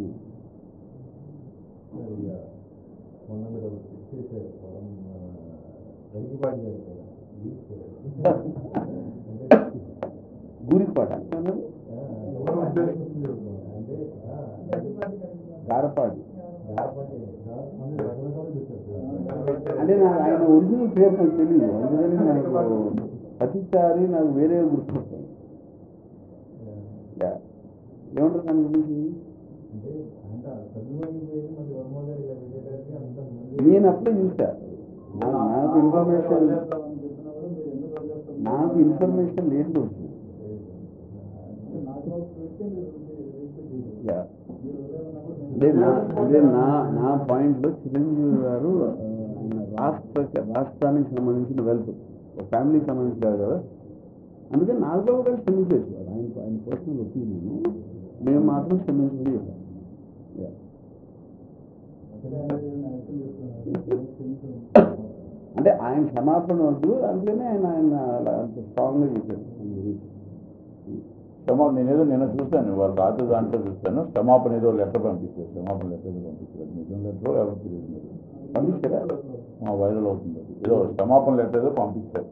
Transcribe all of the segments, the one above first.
మొన్న మీరు చేశారు గరికిపాటి గారు గూరిపాట అంటే గారపాటి రకరకాలు పెట్టారు. అంటే నాకు ఆయన ఒరిజినల్ పేరు నాకు తెలియదు, అందుకని నాకు ప్రతిసారి నాకు వేరే గుర్తొస్తాయి. ఏమంటారు దాని గురించి? అంటే అంత చదువుపోయి మళ్ళీ వర్మ గారు ఇలా పెట్టేటానికి అంత నేను అప్పుడే చూసా. నాకు ఇన్ఫర్మేషన్ లేదు. అదే నా పాయింట్లో చిరంజీవి గారు రాష్ట్రానికి సంబంధించిన వెల్త్, ఫ్యామిలీకి సంబంధించిన కదా, అందుకని నాగబాబు గారు క్షమించవచ్చు. ఆయన పర్సనల్ ఒపీనియన్, మేము మాత్రం క్షమించమని చెప్పాం. అంటే ఆయన క్షమాపణ వద్దు, అందుకనే ఆయన అంత స్ట్రాంగ్గా చెప్పారు. క్షమాపణ నేనేదో నిన్న చూశాను, వాళ్ళు రాత్రి దాంట్లో చూస్తాను, క్షమాపణ ఏదో లెటర్ పంపించారు, క్షమాపణ లెటర్ ఏదో పంపించారు. నిజం లెటర్ ఎవరు తెలియదు, మీరు పంపించారా? వైరల్ అవుతుంది అది, ఏదో క్షమాపణ లెటర్ ఏదో పంపించారు.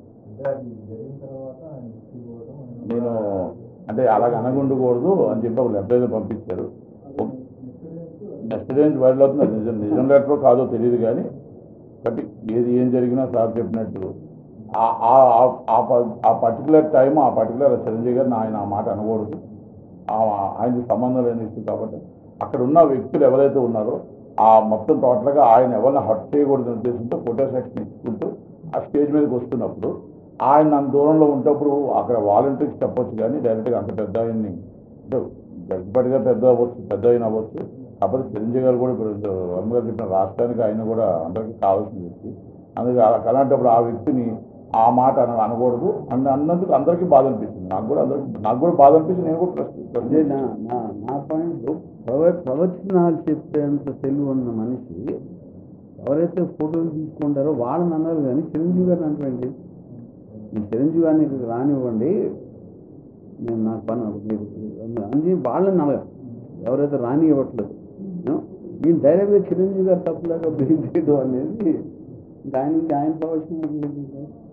నేను అంటే అలాగ అనగుండకూడదు అని చెప్పి ఒక లెటర్ ఏదో పంపించారు. నెక్స్ట్ డే నుంచి వైరల్ అవుతుంది. నిజం లెటరో కాదో తెలియదు కానీ, బట్ ఏం జరిగినా సార్ చెప్పినట్టు ఆ పర్టికులర్ టైం, ఆ పర్టికులర్ చిరంజీవి గారిని ఆయన ఆ మాట అనకూడదు, ఆయనకి సంబంధం లేని ఇష్టం. కాబట్టి అక్కడ ఉన్న వ్యక్తులు ఎవరైతే ఉన్నారో ఆ మొత్తం టోటల్గా ఆయన ఎవరిని హర్ట్ చేయకూడదు ఉద్దేశంతో ఫోటో సెక్షన్ ఇచ్చుకుంటూ ఆ స్టేజ్ మీదకి వస్తున్నప్పుడు ఆయన అంత దూరంలో ఉంటప్పుడు అక్కడ వాలంటీర్స్ చెప్పొచ్చు, కానీ డైరెక్ట్గా అంత పెద్ద ఆయన్ని అంటే గట్టిపడిగా పెద్ద అవ్వచ్చు, పెద్ద అయిన అవ్వచ్చు. కాకపోతే చిరంజీవి గారు కూడా ఇప్పుడు వర్మ గారు చెప్పిన రాష్ట్రానికి ఆయన కూడా అందరికీ కావాల్సిన వ్యక్తి. అందుకే అలాంటప్పుడు ఆ వ్యక్తిని ఆ మాట అనకూడదు అన్నందుకు అందరికీ బాధ అనిపిస్తుంది. నాకు కూడా బాధ అనిపిస్తుంది. నేను కూడా నా పాయింట్, ప్రవచనాలు చెప్పేంత తెలివి ఉన్న మనిషి ఎవరైతే ఫోటోలు తీసుకుంటారో వాళ్ళని అన్నారు, కానీ చిరంజీవి గారిని అంటండి, చిరంజీవి గారిని రానివ్వండి, నేను నాకు పని అని వాళ్ళని అనగా ఎవరైతే రానివ్వట్లేదు, నేను డైరెక్ట్గా చిరంజీవి గారు తప్పులేక బిహేవ్ చేయడం అనేది ఆయన ప్రవచనం